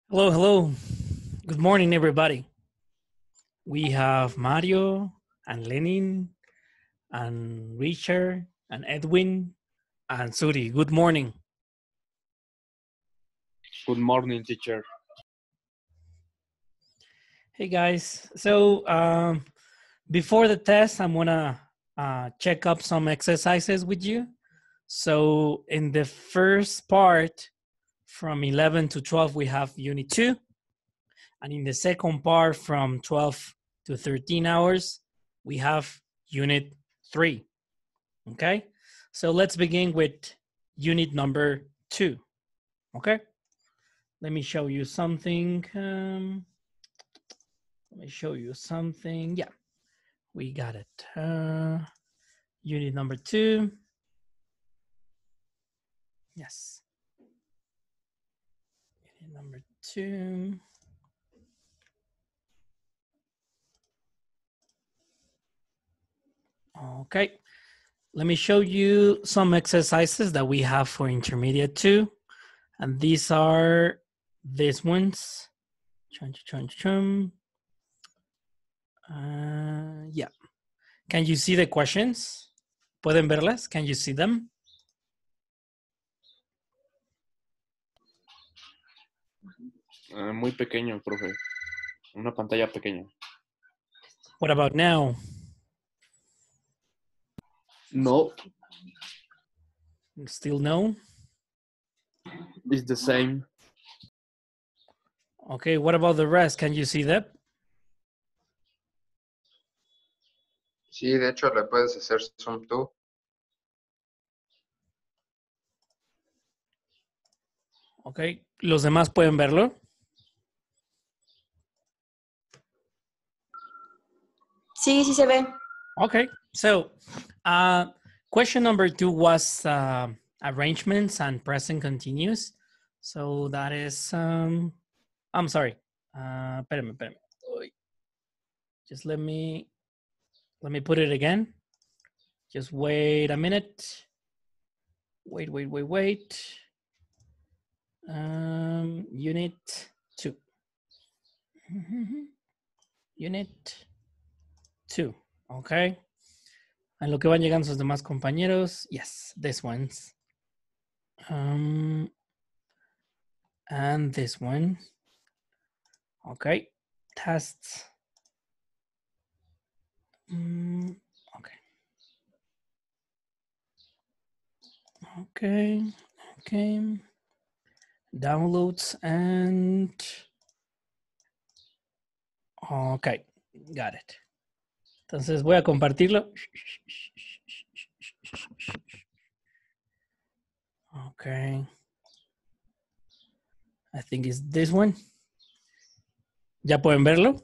Hello, hello. Good morning, everybody. We have Mario and Lenin and Richard and Edwin and Suri. Good morning. Good morning, teacher. Hey, guys. So before the test, I'm going to check up some exercises with you. So in the first part, from 11 to 12, we have Unit 2. And in the second part, from 12 to 13 hours, we have Unit 3. Okay, so let's begin with unit number 2. Okay, let me show you something. Yeah, we got it. Unit number 2. Yes. Unit number 2. Okay. Let me show you some exercises that we have for intermediate 2. And these are these ones. Yeah. Can you see the questions? ¿Pueden verlas? Can you see them? Muy pequeño, profe. Una pantalla pequeña. What about now? No, Still no? it's the same. Okay, what about the rest? Can you see that? Sí, de hecho le puedes hacer zoom tú. Okay, ¿los demás pueden verlo? Sí, sí se ve. Okay, so question number 2 was arrangements and present continuous. So that is, I'm sorry. Espérame. Just let me put it again. Just wait a minute. Wait. Unit 2. Unit 2. Okay. En lo que van llegando sus demás compañeros. Yes, this one's. And this one. Okay. Tests. Okay. Downloads and okay, got it. Entonces voy a compartirlo. Okay. I think it's this one. ¿Ya pueden verlo?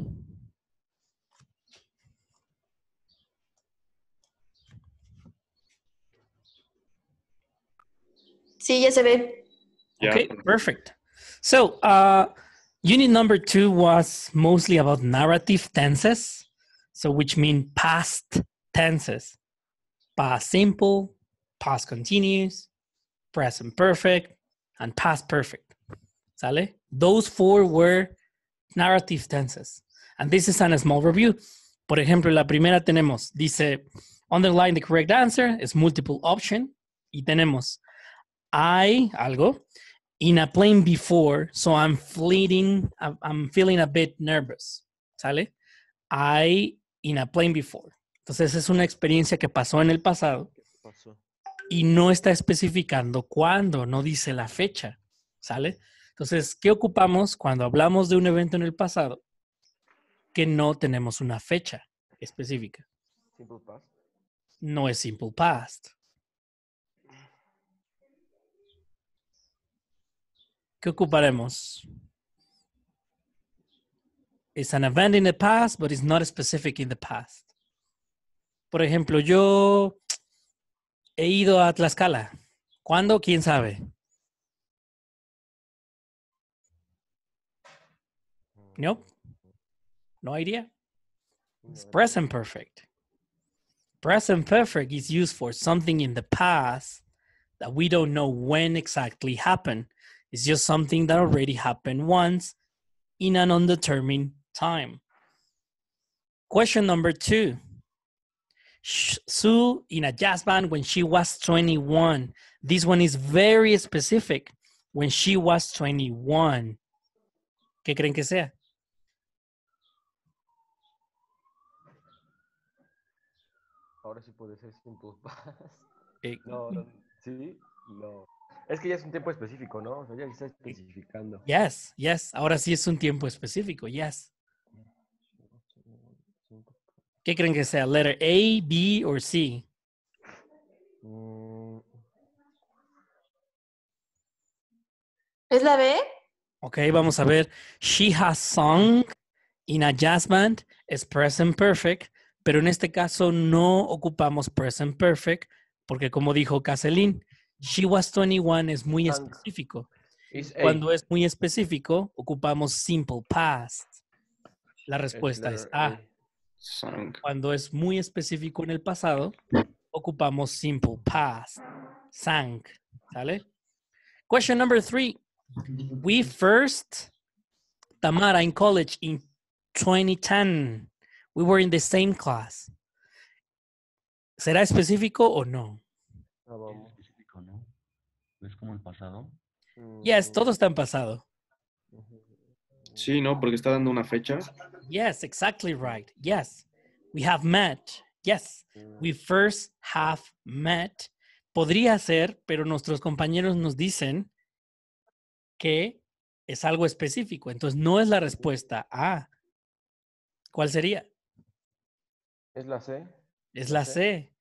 Sí, ya se ve. Okay, perfect. So, unit number 2 was mostly about narrative tenses. So, which mean past tenses. Past simple, past continuous, present perfect, and past perfect. ¿Sale? Those 4 were narrative tenses. And this is a small review. Por ejemplo, la primera tenemos, dice, underline the correct answer, es multiple option. Y tenemos, I, algo, in a plane before, so I'm feeling a bit nervous. ¿Sale? I in a plane before. Entonces es una experiencia que pasó en el pasado y no está especificando cuándo, no dice la fecha. ¿Sale? Entonces, ¿qué ocupamos cuando hablamos de un evento en el pasado que no tenemos una fecha específica? Simple past. No es simple past. ¿Qué ocuparemos? It's an event in the past, but it's not specific in the past. Por ejemplo, yo he ido a Tlaxcala. ¿Cuándo? ¿Quién sabe? Nope. No idea. It's present perfect. Present perfect is used for something in the past that we don't know when exactly happened. It's just something that already happened once in an undetermined time. Question number 2. Sue in a jazz band when she was 21. This one is very specific. When she was 21. ¿Qué creen que sea? Ahora sí puede ser Simple Past. Eh, No, sí, no. Es que ya es un tiempo específico, ¿no? O sea, ya está especificando. Yes, yes. Ahora sí es un tiempo específico. Yes. ¿Qué creen que sea? Letter A, B or C? ¿Es la B? Ok, vamos a ver. She has sung in a jazz band. Es present perfect, pero en este caso no ocupamos present perfect porque como dijo Caselin, she was 21 es muy Sung. específico. Es Cuando es muy específico, ocupamos simple past. La respuesta es A. Sang. Cuando es muy específico en el pasado, ocupamos simple past. Sang. ¿Sale? Question number 3. We first, Tamara, in college in 2010. We were in the same class. ¿Será específico o no? Ah, vamos. Específico, ¿no? ¿Es como el pasado? Yes, todo está en pasado. Sí, ¿no? Porque está dando una fecha. Yes, exactly right. Yes. We have met. Yes. We first have met. Podría ser, pero nuestros compañeros nos dicen que es algo específico. Entonces, no es la respuesta A. ¿Cuál sería? ¿Es la C? Es la C.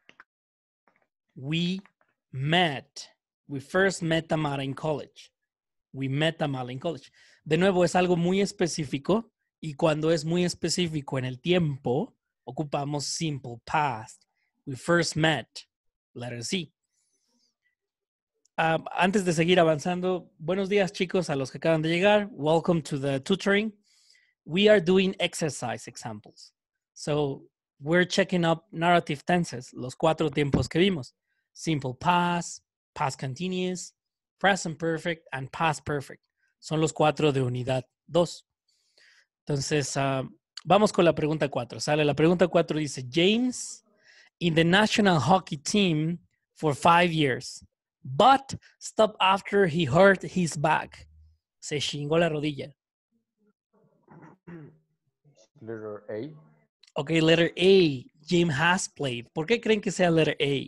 We met. We first met Tamara in college. We met Tamara in college. De nuevo, es algo muy específico y cuando es muy específico en el tiempo, ocupamos simple past. We first met. Letter C. Antes de seguir avanzando, buenos días chicos a los que acaban de llegar. Welcome to the tutoring. We are doing exercise examples. So we're checking up narrative tenses, los 4 tiempos que vimos. Simple past, past continuous, present perfect, and past perfect. Son los 4 de unidad 2. Entonces, vamos con la pregunta 4. Sale, la pregunta 4 dice, James in the national hockey team for 5 years, but stopped after he hurt his back. Se chingó la rodilla. Letter A. Ok, letter A. James has played. ¿Por qué creen que sea letter A?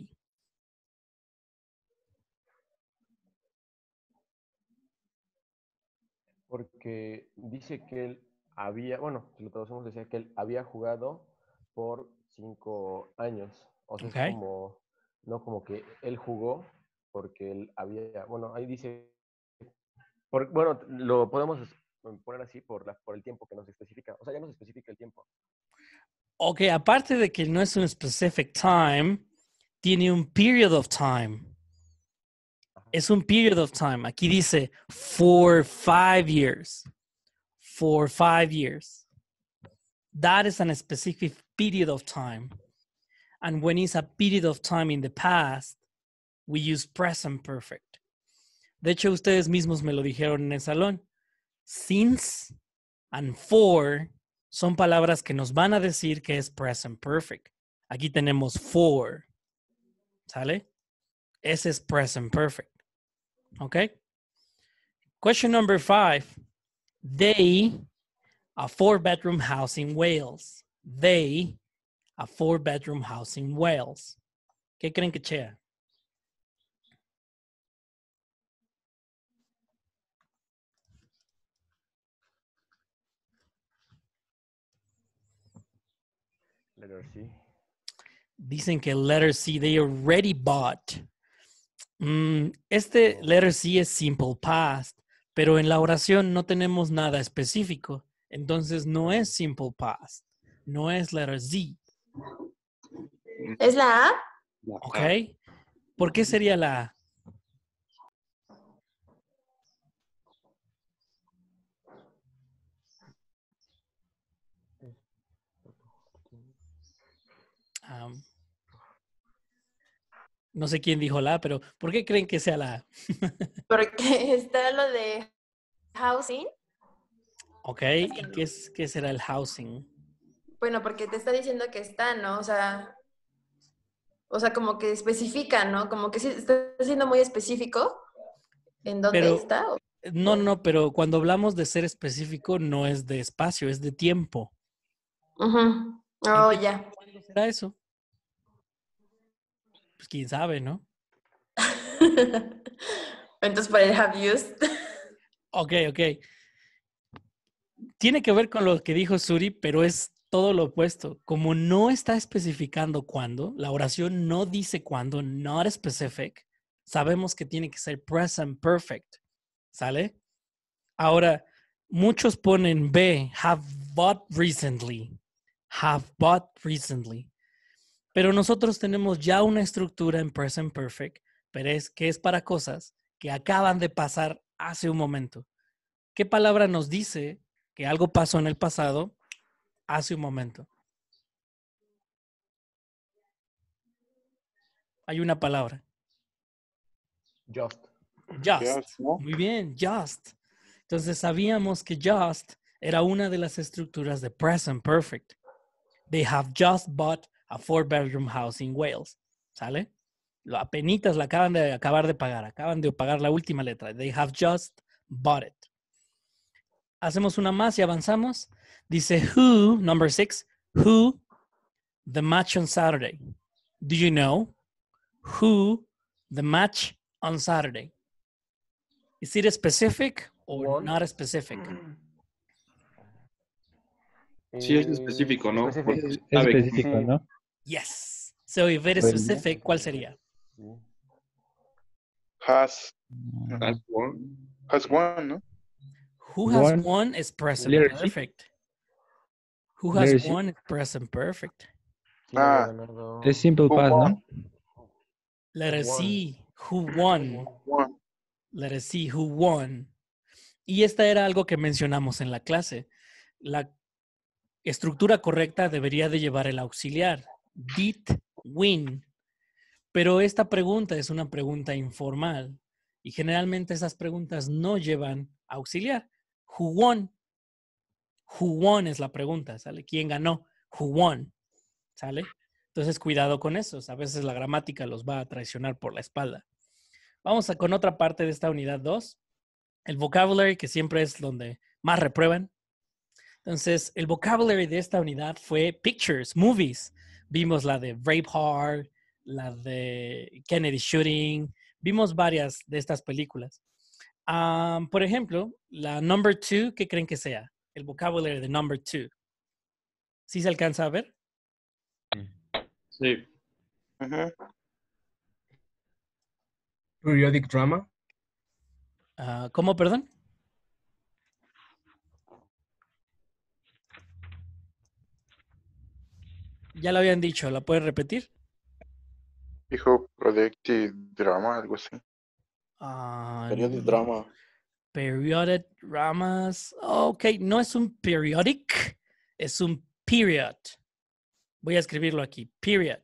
Porque dice que él había, bueno, si lo traducimos, decía que él había jugado por 5 años. O sea, Ok. es como, no como que él jugó porque él había, bueno, ahí dice, bueno, lo podemos poner así por el tiempo que nos especifica. O sea, ya nos especifica el tiempo. Ok, aparte de que no es un specific time, tiene un period of time. Es un period of time. Aquí dice for 5 years. For 5 years. That is a specific period of time. And when it's a period of time in the past, we use present perfect. De hecho, ustedes mismos me lo dijeron en el salón. Since and for son palabras que nos van a decir que es present perfect. Aquí tenemos for. ¿Sale? Ese es present perfect. Okay? Question number 5. They, a 4-bedroom house in Wales. They, a 4-bedroom house in Wales. ¿Qué creen que sea? Letter C. Dicen que letter C, they already bought. Este letter C es simple past, pero en la oración no tenemos nada específico. Entonces no es simple past. No es letter Z. ¿Es la A? ¿Ok? ¿Por qué sería la A? No sé quién dijo la A, pero ¿por qué creen que sea la A? Porque está lo de housing. Ok, Es que ¿y no. qué será el housing? Bueno, porque te está diciendo que está, ¿no? O sea, como que especifica, ¿no? Como que sí está siendo muy específico en dónde Pero, está. no, pero cuando hablamos de ser específico no es de espacio, es de tiempo. Ujú. ¿En Oh, qué ya. cuándo será eso? Pues quién sabe, ¿no? Entonces, por el have used. Ok. Tiene que ver con lo que dijo Suri, pero es todo lo opuesto. Como no está especificando cuándo, la oración no dice cuándo, not specific, sabemos que tiene que ser present perfect. ¿Sale? Ahora, muchos ponen B, have bought recently. Have bought recently. Pero nosotros tenemos ya una estructura en present perfect, pero que es para cosas que acaban de pasar hace un momento. ¿Qué palabra nos dice que algo pasó en el pasado hace un momento? Hay una palabra. Just. Just. ¿no? Muy bien, just. Entonces sabíamos que just era una de las estructuras de present perfect. They have just bought a 4-bedroom house in Wales. ¿Sale? Apenitas la acaban de pagar la última letra. They have just bought it. Hacemos una más y avanzamos. Dice who, number 6, who the match on Saturday. Do you know who the match on Saturday? Is it specific or Won. not specific? Sí, es específico, ¿no? Specific. Porque Es sabe que específico, Sí. ¿no? Yes. So if it is Well, specific, ¿cuál sería? Sí. Has has won. won, ¿no? Who has Won. won is present Letter C. perfect. Who has Letter C. won is present perfect. ¿Quién había Ah, ganado? Es simple Who past, won? ¿no? Letter Won. C, who won. Won. Letter C, who won. Y esta era algo que mencionamos en la clase. La estructura correcta debería de llevar el auxiliar. Did win. Pero esta pregunta es una pregunta informal. Y generalmente esas preguntas no llevan auxiliar. Who won? Who won es la pregunta, ¿sale? ¿Quién ganó? Who won, ¿sale? Entonces, cuidado con eso. A veces la gramática los va a traicionar por la espalda. Vamos con otra parte de esta unidad 2. El vocabulary, que siempre es donde más reprueban. Entonces, el vocabulary de esta unidad fue pictures, movies. Vimos la de Braveheart, la de Kennedy Shooting. Vimos varias de estas películas. Por ejemplo, la number 2, ¿qué creen que sea? El vocabulary de number 2. ¿Sí se alcanza a ver? Sí. Ujú. Periodic drama. ¿Cómo, perdón? Ya lo habían dicho, ¿la pueden repetir? Dijo Projective Drama, algo así. Periodic drama. Periodic dramas. Ok, no es un periodic, es un period. Voy a escribirlo aquí. Period.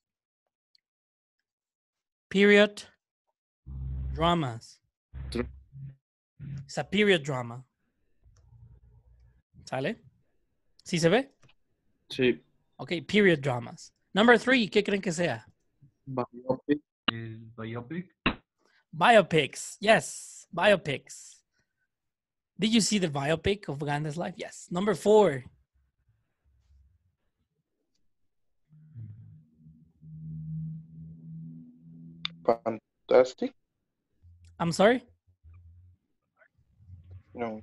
Period dramas. Es a period drama. ¿Sale? ¿Sí se ve? Sí. Ok, period dramas. Number 3, ¿qué creen que sea? Biopic. Biopic. Biopics. Yes, biopics. Did you see the biopic of Gandhi's life? Yes. Number 4. Fantastic. I'm sorry? No.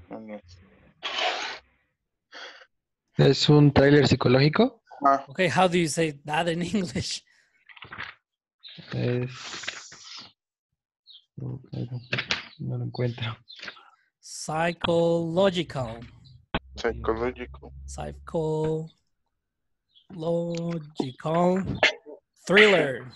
Es un tráiler psicológico. Ah, Okay, how do you say that in English? Es... No lo encuentro. Psychological. psychological. Psychological thriller.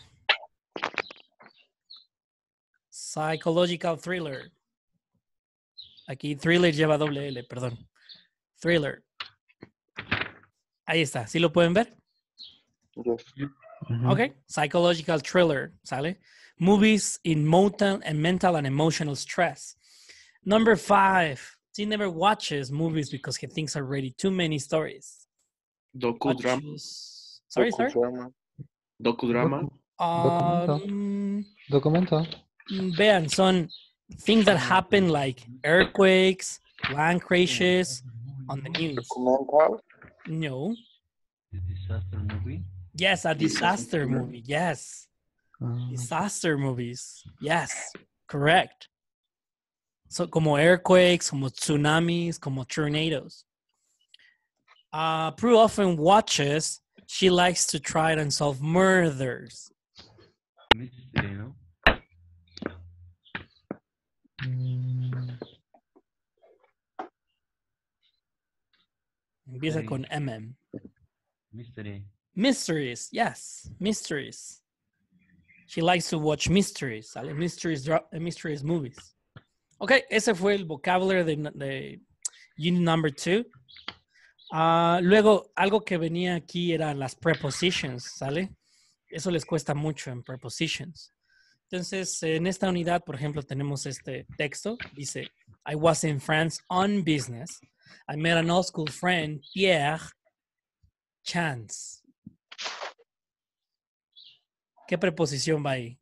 Psychological thriller. Aquí thriller lleva doble L, perdón. Thriller. Ahí está. ¿Sí lo pueden ver? Yes. Ujú. Okay, psychological thriller, ¿sale? Movies in mental and emotional stress. Number 5, he never watches movies because he thinks already too many stories. Docudrama. Watches... Sorry. Docudrama. Docudrama. Documento. Documento. Vean, son things that happen like earthquakes, land crashes on the news. Documental. No. The disaster movie. Yes, a disaster movie. Yes. Ah, Disaster movies. Yes. Correct. So, como earthquakes, como tsunamis, como tornadoes. Prue often watches. She likes to try and solve murders. Mystery, ¿no? mm, Empieza con MM. Mystery. Mysteries. Yes. Mysteries. She likes to watch mysteries. ¿Sale? Mysteries movies. Ok, ese fue el vocabulario de unit number 2. Luego, algo que venía aquí eran las prepositions, ¿sale? Eso les cuesta mucho en prepositions. Entonces, en esta unidad, por ejemplo, tenemos este texto. Dice, I was in France on business. I met an old school friend, Pierre Chance. ¿Qué preposición va ahí?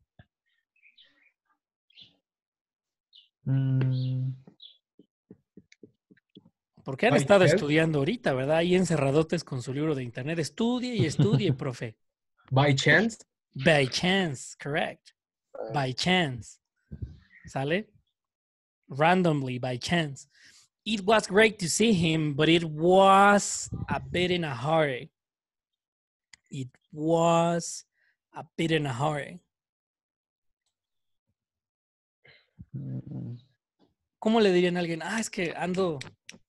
mm, Porque han By estado chance. estudiando ahorita, ¿verdad? Ahí encerradotes con su libro de internet. Estudie y estudie, profe. By chance. By chance, correct. By chance. ¿Sale? Randomly, by chance. It was great to see him, but it was a bit in a hurry. It was a bit in a hurry. mm, ¿Cómo le dirían a alguien? Ah, es que ando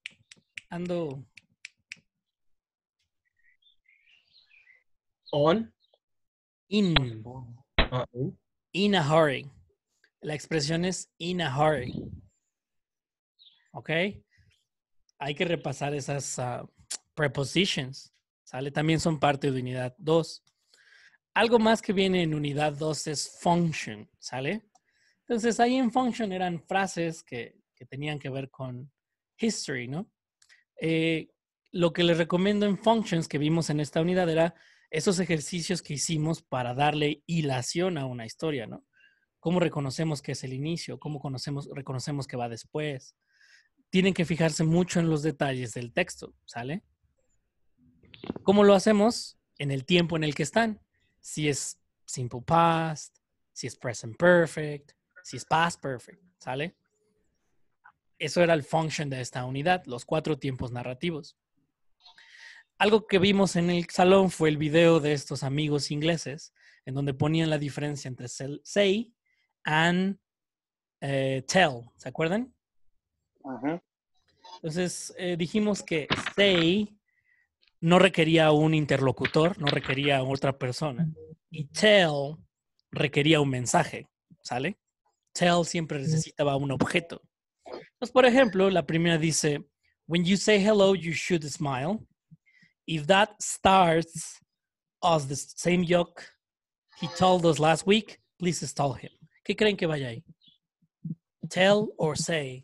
On. in a hurry. La expresión es in a hurry. ¿Ok? Hay que repasar esas prepositions. ¿Sale? También son parte de unidad 2. Algo más que viene en unidad 2 es function. ¿Sale? Entonces ahí en function eran frases que tenían que ver con history, ¿no? Lo que les recomiendo en functions que vimos en esta unidad era esos ejercicios que hicimos para darle hilación a una historia, ¿no? ¿Cómo reconocemos que es el inicio? ¿Cómo reconocemos que va después? Tienen que fijarse mucho en los detalles del texto, ¿sale? ¿Cómo lo hacemos? En el tiempo en el que están. Si es simple past, si es present perfect, si es past perfect, ¿sale? Eso era el function de esta unidad, los 4 tiempos narrativos. Algo que vimos en el salón fue el video de estos amigos ingleses, en donde ponían la diferencia entre say and tell. ¿Se acuerdan? Ajá. Entonces, dijimos que say no requería un interlocutor, no requería otra persona. Y tell requería un mensaje, ¿sale? Tell siempre necesitaba un objeto. Entonces, por ejemplo, la primera dice, when you say hello, you should smile. If that starts as the same joke he told us last week, please stall him. ¿Qué creen que vaya ahí? Tell or say.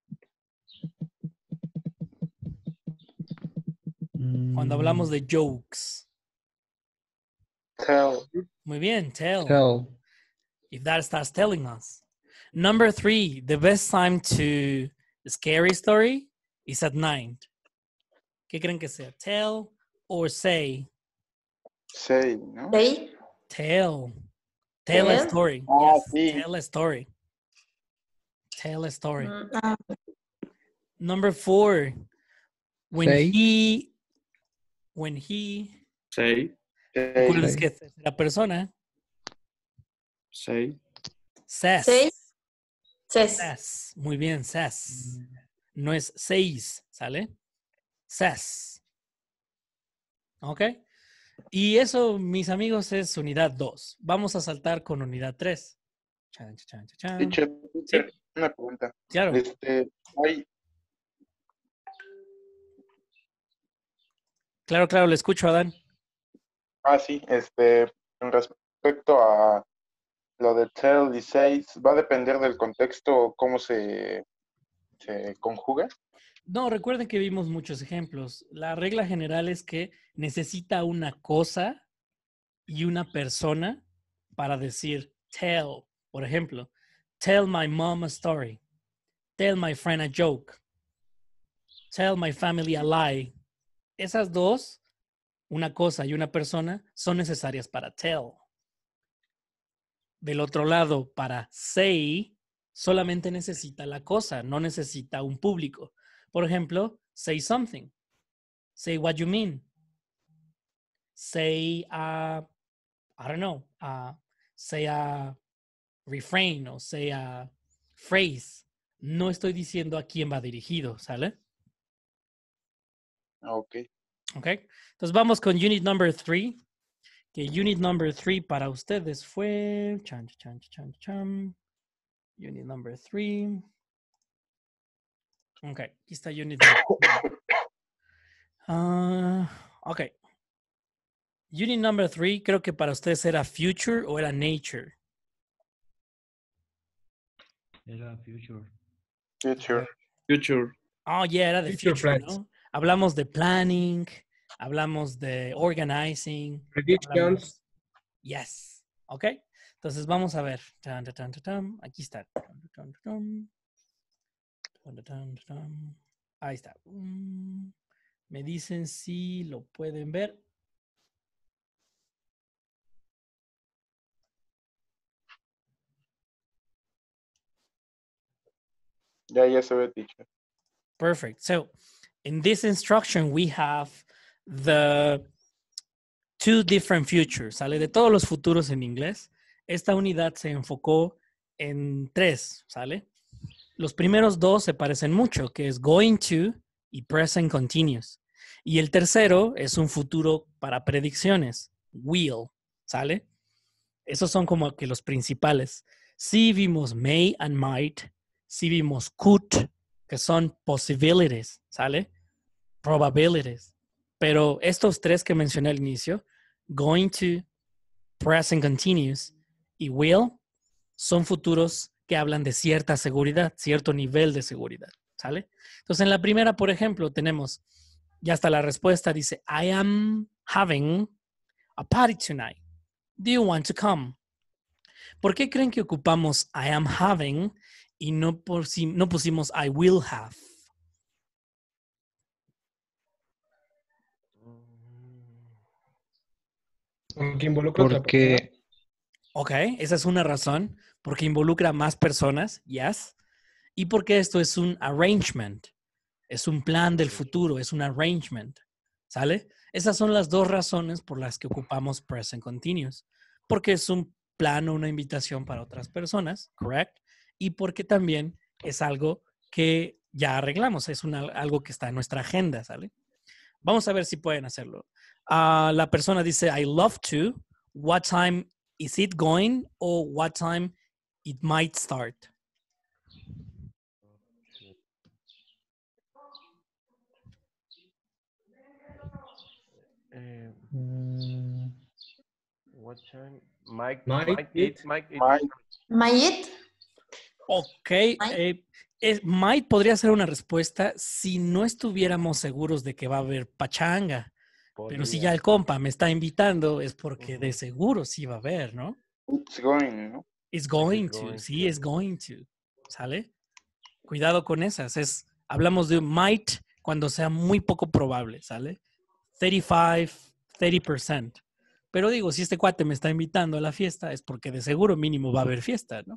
Cuando hablamos de jokes. Tell. Muy bien, tell. Tell. If that starts telling us. Number 3, the best time to scary story is at night. ¿Qué creen que sea? Tell or say? Say, ¿no? Say. Tell. Tell a Tell? story. Ah, Yes, sí. tell a story. Tell a story. Ah, Number 4, when Say. he, Say. recuerden Say. que es la persona, Say. says. Say. Says. Says. Muy bien, says. No es says, ¿sale? Says. ¿Ok? Y eso, mis amigos, es unidad 2. Vamos a saltar con unidad 3. Chan, chan, chan, chan. Teacher, Sí. una pregunta. Claro. Hay, Claro, le escucho, Adán. sí, en respecto a lo de tell y say, va a depender del contexto cómo se conjuga. No, recuerden que vimos muchos ejemplos. La regla general es que necesita una cosa y una persona para decir tell. Por ejemplo, tell my mom a story. Tell my friend a joke. Tell my family a lie. Esas dos, una cosa y una persona, son necesarias para tell. Del otro lado, para say, solamente necesita la cosa, no necesita un público. Por ejemplo, say something. Say what you mean. Say I don't know, say a refrain o say a phrase. No estoy diciendo a quién va dirigido, ¿sale? Ok. Ok. Entonces vamos con unit number 3. Que unit number 3 para ustedes fue... Unit number 3. Ok, aquí está unit number 3. Ok. Unit number 3 creo que para ustedes era future o era nature. Era future. Future. Future. Oh, yeah, era de Future future, plans. ¿no? Hablamos de planning, hablamos de organizing. Predictions. Yes. Ok. Entonces vamos a ver. Tan, tan, tan, tan. Aquí está. Tan, tan, tan, tan, tan, tan. Ahí está. Me dicen si lo pueden ver. Ya se ve, teacher. Perfect. So in this instruction, we have the two different futures, ¿sale? De todos los futuros en inglés, esta unidad se enfocó en 3, ¿sale? Los primeros 2 se parecen mucho, que es going to y present continuous. Y el tercero es un futuro para predicciones, will, ¿sale? Esos son como que los principales. Sí vimos may and might, sí vimos could, que son possibilities, ¿sale? Probabilities. Pero estos 3 que mencioné al inicio, going to, present continuous y will, son futuros que hablan de cierta seguridad, cierto nivel de seguridad, ¿sale? Entonces, en la primera, por ejemplo, tenemos, ya está la respuesta, dice, I am having a party tonight. Do you want to come? ¿Por qué creen que ocupamos I am having y no pusimos I will have? Aunque involucra otra persona. Porque, Ok, esa es una razón, porque involucra a más personas, yes, y porque esto es un arrangement, es un plan del futuro, es un arrangement, ¿sale? Esas son las 2 razones por las que ocupamos present continuous, porque es un plan o una invitación para otras personas, correct, y porque también es algo que ya arreglamos, es algo que está en nuestra agenda, ¿sale? Vamos a ver si pueden hacerlo. La persona dice, I love to. What time is it going? Or what time it might start? mm, What time? Mike Might it. Mayit. Ok. Might. Might podría ser una respuesta si no estuviéramos seguros de que va a haber pachanga. Pero si ya el compa me está invitando, es porque de seguro sí va a haber, ¿no? It's going, ¿no? It's going to, sí, es going to. ¿Sale? Cuidado con esas. Hablamos de might cuando sea muy poco probable, ¿sale? 35, 30%. Pero digo, si este cuate me está invitando a la fiesta, es porque de seguro mínimo va a haber fiesta, ¿no?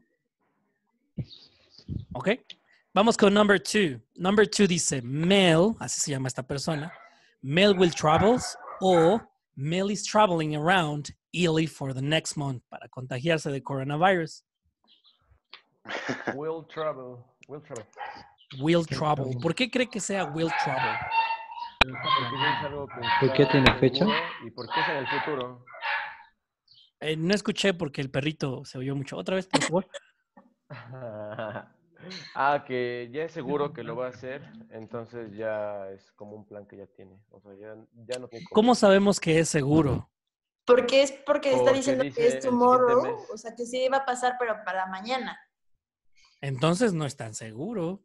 ¿Ok? Vamos con number 2. Number 2 dice, Mel, así se llama esta persona, Mel will travels o Mel is traveling around Italy for the next month para contagiarse de coronavirus. Will travel. Will travel. ¿Por qué cree que sea will travel? Porque es algo que ¿por qué está tiene fecha? seguro y porque es en el futuro. No escuché porque el perrito se oyó mucho. Otra vez, por favor. Que ya es seguro que lo va a hacer, entonces ya es como un plan que ya tiene. O sea, ya no tiene ¿Cómo compromiso. sabemos que es seguro? Porque es porque está Porque diciendo dice que es el siguiente tomorrow, mes. o sea, que sí va a pasar, pero para mañana. Entonces no es tan seguro.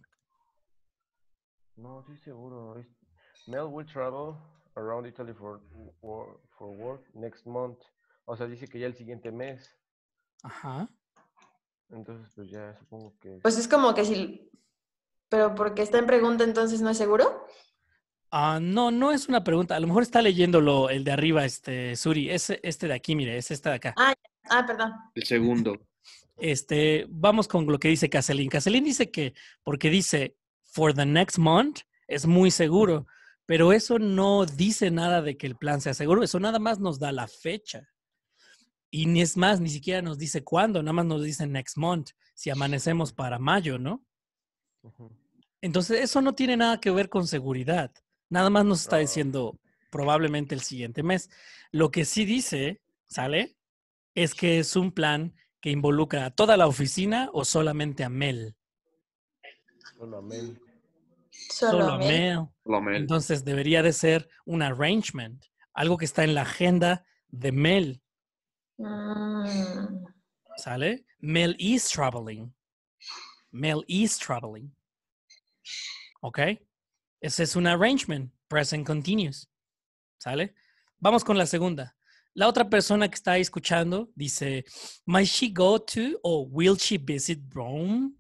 No, estoy seguro. Mel will travel around Italy for work next month. O sea, dice que ya el siguiente mes. Ajá. Entonces, pues ya supongo que... Pues es como que si... Pero porque está en pregunta, entonces no es seguro. No, no es una pregunta. A lo mejor está leyéndolo el de arriba, Suri. Es este de aquí, mire, es esta de acá. Perdón. El segundo. Vamos con lo que dice Caselín. Caselín dice que, porque dice for the next month, es muy seguro, pero eso no dice nada de que el plan sea seguro. Eso nada más nos da la fecha. Y ni es más, ni siquiera nos dice cuándo, nada más nos dice next month, si amanecemos para mayo, ¿no? Ujú. Entonces, eso no tiene nada que ver con seguridad. Nada más nos está No. diciendo probablemente el siguiente mes. Lo que sí dice, ¿sale? Es que es un plan que involucra a toda la oficina o solamente a Mel. Solo a Mel. Solo a Mel. Mel. Entonces debería de ser un arrangement, algo que está en la agenda de Mel, ¿sale? Mel is traveling. Mel is traveling. ¿Ok? Ese es un arrangement, present continuous, ¿sale? Vamos con la segunda. La otra persona que está ahí escuchando dice, might she go to or will she visit Rome?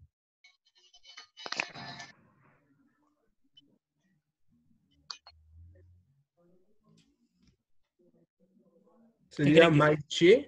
Sería creen que- Might She.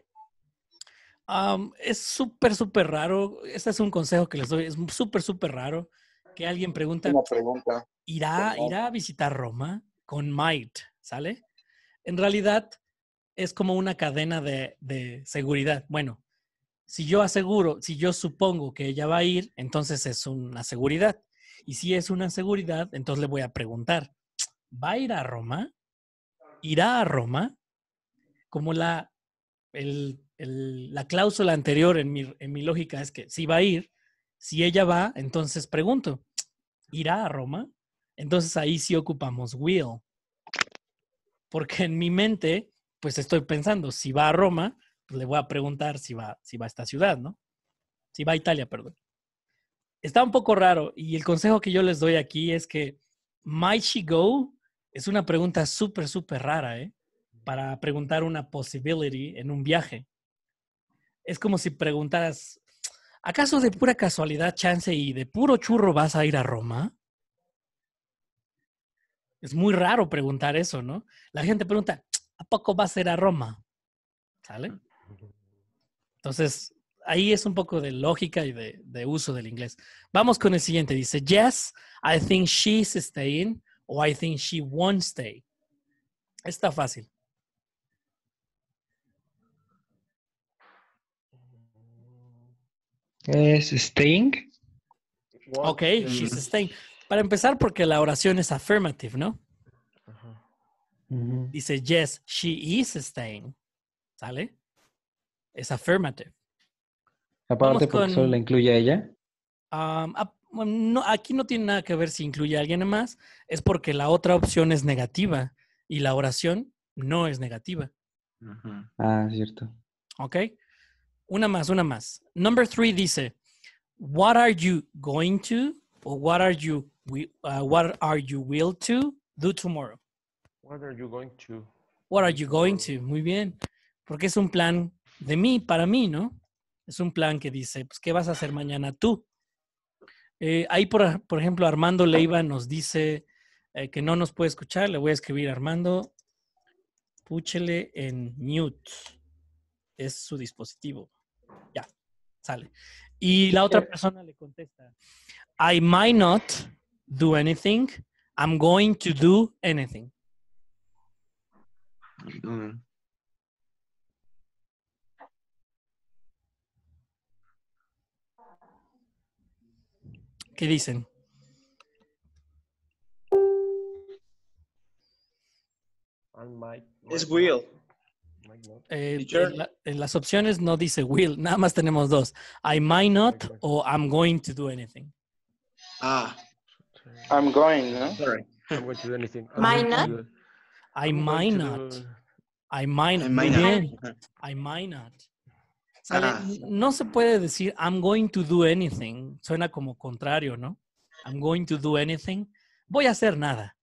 Es súper raro. Este es un consejo que les doy. Es súper raro que alguien pregunta, Una pregunta. ¿irá a visitar Roma? Con might, ¿sale? En realidad es como una cadena de seguridad. Bueno, si yo aseguro, si yo supongo que ella va a ir, entonces es una seguridad. Y si es una seguridad, entonces le voy a preguntar, ¿va a ir a Roma? ¿Irá a Roma? Como la cláusula anterior en mi lógica es que si va a ir, si ella va, entonces pregunto, ¿irá a Roma? Entonces ahí sí ocupamos will. Porque en mi mente, pues estoy pensando, si va a Roma, pues le voy a preguntar si va a esta ciudad, ¿no? Si va a Italia, perdón. Está un poco raro y el consejo que yo les doy aquí es que might she go es una pregunta súper rara, ¿eh? Para preguntar una possibility en un viaje. Es como si preguntaras, ¿acaso de pura casualidad, chance y de puro churro vas a ir a Roma? Es muy raro preguntar eso, ¿no? La gente pregunta, ¿a poco vas a ir a Roma? ¿Sale? Entonces, ahí es un poco de lógica y de uso del inglés. Vamos con el siguiente. Dice, yes, I think she's staying o I think she won't stay. Está fácil. ¿Es staying? Ok, she's staying. Para empezar, porque la oración es affirmative, ¿no? Ujú. Dice, yes, she is staying. ¿Sale? Es affirmative. Aparte porque solo la incluye a ella. Bueno, no, aquí no tiene nada que ver si incluye a alguien más. Es porque la otra opción es negativa y la oración no es negativa. Ah, cierto. ¿Ok? Una más. Number 3 dice, what are you going to or what are you will to do tomorrow? What are you going to? What are you going to? Muy bien. Porque es un plan de mí, para mí, ¿no? Es un plan que dice, pues, ¿qué vas a hacer mañana tú? Ahí, por ejemplo, Armando Leiva nos dice que no nos puede escuchar. Le voy a escribir, Armando, púchele en mute. Es su dispositivo. Ya, sale. Y la otra persona le contesta, I might not do anything. I'm going to do anything. ¿Qué dicen? Es will. En las opciones no dice will, nada más tenemos dos. I might not o I'm going to do anything. I'm going, ¿no? Sorry. I'm going to do anything. Might not. I might not. I might not. I Muy might not. bien. Ajá. I might not. ¿Sale? Ah. No se puede decir I'm going to do anything. Suena como contrario, ¿no? I'm going to do anything. Voy a hacer nada.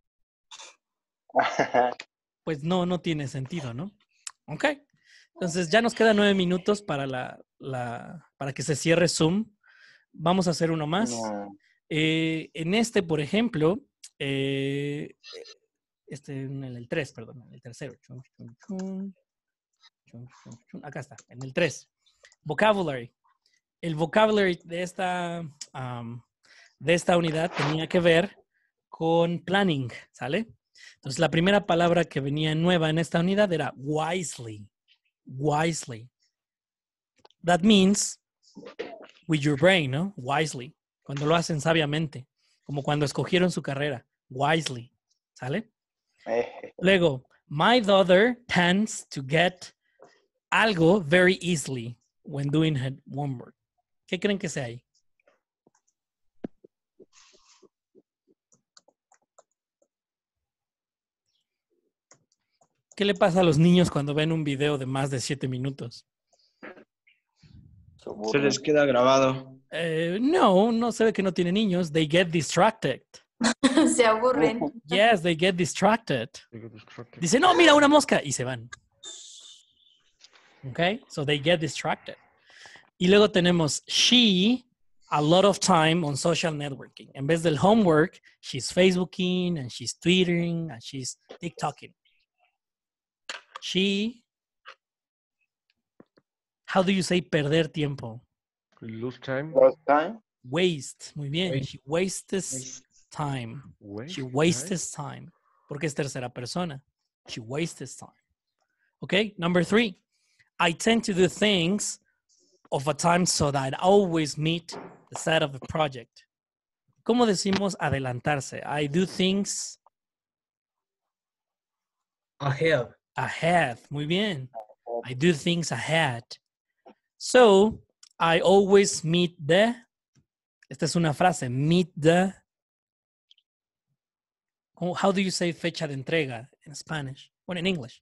Pues no tiene sentido, ¿no? Ok. Entonces ya nos quedan 9 minutos para para que se cierre Zoom. Vamos a hacer uno más. No. En este, por ejemplo, en el 3, perdón, en el tercero. Chun, chun, chun. Chun, chun, chun. Acá está, en el 3. Vocabulary. El vocabulary de esta unidad tenía que ver con planning, ¿sale? Entonces, la primera palabra que venía nueva en esta unidad era wisely. Wisely. That means with your brain, ¿no? Wisely. Cuando lo hacen sabiamente. Como cuando escogieron su carrera. Wisely. ¿Sale? Luego, my daughter tends to get algo very easily when doing her homework. ¿Qué creen que sea ahí? ¿Qué le pasa a los niños cuando ven un video de más de 7 minutos? Se les queda grabado. No se ve que no tiene niños. They get distracted. Se aburren. Yes, they get distracted. Dice, no, mira una mosca. Y se van. Okay, so they get distracted. Y luego tenemos she, a lot of time on social networking. En vez del homework, she's Facebooking and she's Twittering and she's TikToking. She, how do you say perder tiempo? Lose time. Last time. Waste. Muy bien. Waste. She wastes time. She wastes time. Porque es tercera persona. She wastes time. Okay, number 3. I tend to do things of a time so that I always meet the set of the project. ¿Cómo decimos adelantarse? I do things Ahead. ahead. Muy bien. I do things ahead. So, I always meet the, esta es una frase, meet the, how do you say fecha de entrega in Spanish? Well, in English.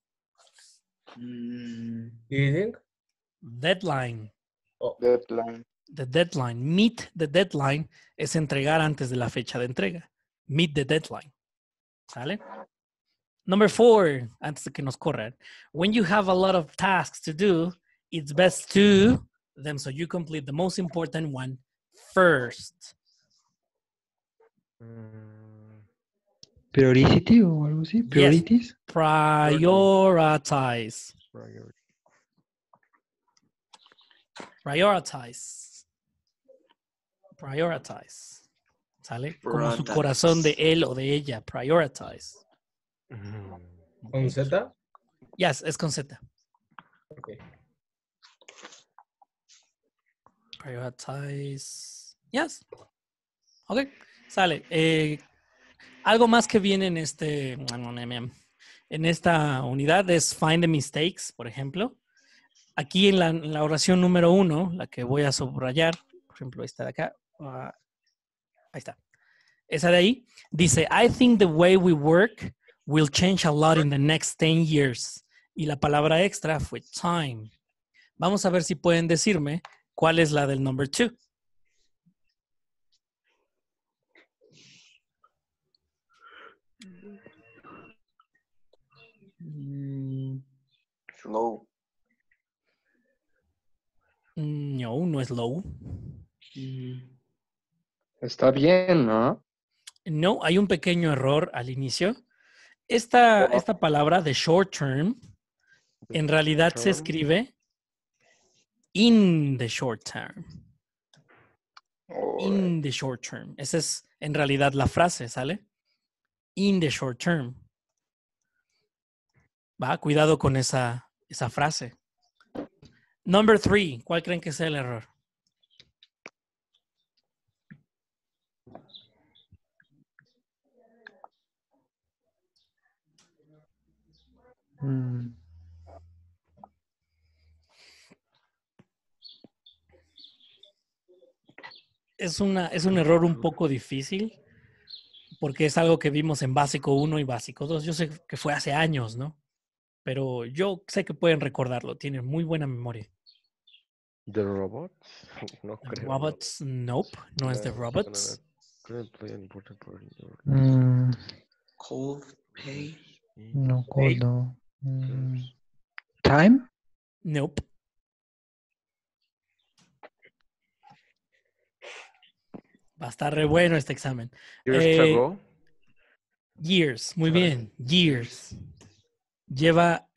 Eating. Deadline. Deadline. The deadline. Meet the deadline es entregar antes de la fecha de entrega. Meet the deadline. ¿Sale? Number 4, antes de que nos corran. When you have a lot of tasks to do, it's best to them so you complete the most important one first. Priority o algo así. Priorities. Prioritize. Prioritize. Prioritize. ¿Sale? Como su corazón de él o de ella. Prioritize. ¿Con Z? Yes, es con Z. Okay. Prioritize. Yes. Ok. Sale. Algo más que viene en esta unidad es find the mistakes, por ejemplo. Aquí en la oración número 1, la que voy a subrayar, por ejemplo, esta de acá. Ahí está. Esa de ahí dice, I think the way we work will change a lot in the next 10 years. Y la palabra extra fue time. Vamos a ver si pueden decirme cuál es la del number 2. Slow. No es low. Está bien, ¿no? No, hay un pequeño error al inicio. Esta palabra de short term, en realidad se escribe in the short term. In the short term. Esa es en realidad la frase, ¿sale? In the short term. Va, cuidado con esa frase. Number 3, ¿cuál creen que sea el error? Es un error un poco difícil porque es algo que vimos en básico 1 y básico 2. Yo sé que fue hace años, ¿no? pero yo sé que pueden recordarlo. Tienen muy buena memoria. The Robots. No The creo. Robots, nope, no es The No, Robots. Couldn't play an important part in your Coldplay. No, cold, no. Time? Nope. Va a estar re bueno este examen. Years ago. Years, muy Sorry. bien. Years. Lleva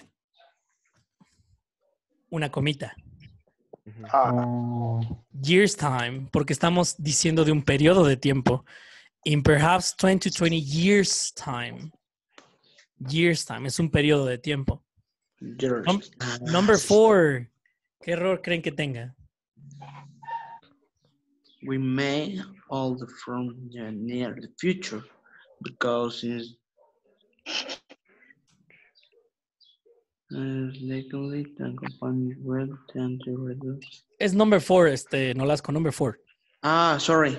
una comita. Ah, Oh, Years time, porque estamos diciendo de un periodo de tiempo. In perhaps 20 to 20 years time. Years time, es un periodo de tiempo. Years. Number 4. ¿Qué error creen que tenga? We may all from the near the future because it's legally the company will tend to reduce. Es number 4, Nolasco, number 4. Ah, sorry.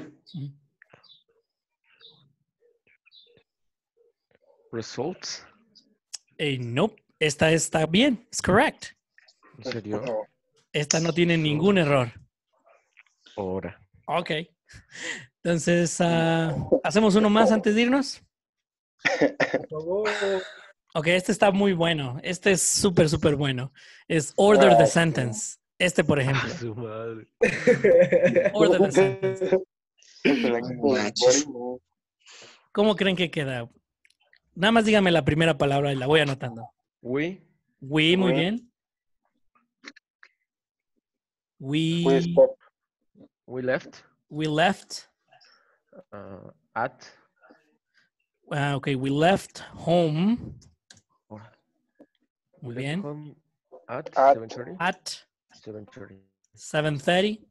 Results. Nope, esta está bien, es correct. ¿En serio? no. Esta no tiene ningún error. Ahora. Ok. Entonces, ¿hacemos uno más antes de irnos? Por favor. Ok, este está muy bueno. Este es súper, súper bueno. Es order the sentence. Este, por ejemplo. Su madre. Order the sentence. Manches. ¿Cómo creen que queda? Nada más dígame la primera palabra y la voy anotando. We. We, muy We. bien. We We stop. We left. left. At. Okay, we left home. Ahora. Muy We left bien. home at At. 7:30. At 7:30. 7:30.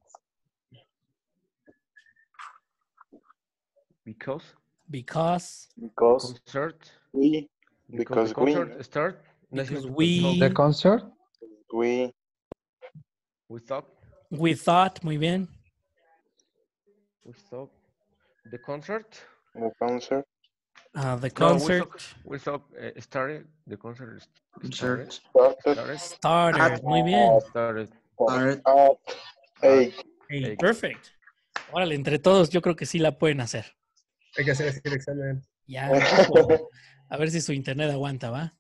Because. Because Because Concert. we. Because Because the we. concert start. Because Necesito we- the concert? We. We thought. we thought, muy bien. We thought. The concert. The concert. The No, concert we thought started. The concert started. Started. started, muy bien. Started. At 8. Hey, perfect. Órale, entre todos yo creo que sí la pueden hacer. Hay que hacer ese examen. Ya, ojo. A ver si su internet aguanta, ¿va?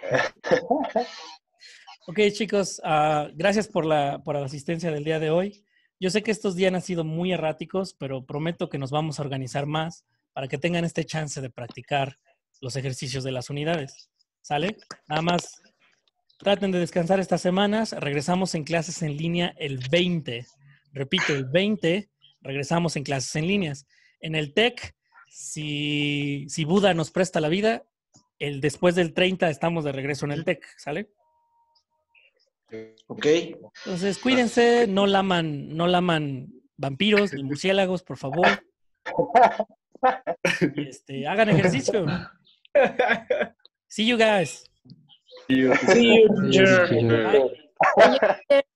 Ok, chicos, gracias por la asistencia del día de hoy. Yo sé que estos días han sido muy erráticos, pero prometo que nos vamos a organizar más para que tengan este chance de practicar los ejercicios de las unidades. ¿Sale? Nada más traten de descansar estas semanas. Regresamos en clases en línea el 20. Repito, el 20 regresamos en clases en líneas. En el TEC, si Buda nos presta la vida, después del 30 estamos de regreso en el TEC. ¿Sale? Ok. Entonces, cuídense, no laman vampiros ni murciélagos, por favor. Y hagan ejercicio. See you guys. See you, teacher. teacher. Bye.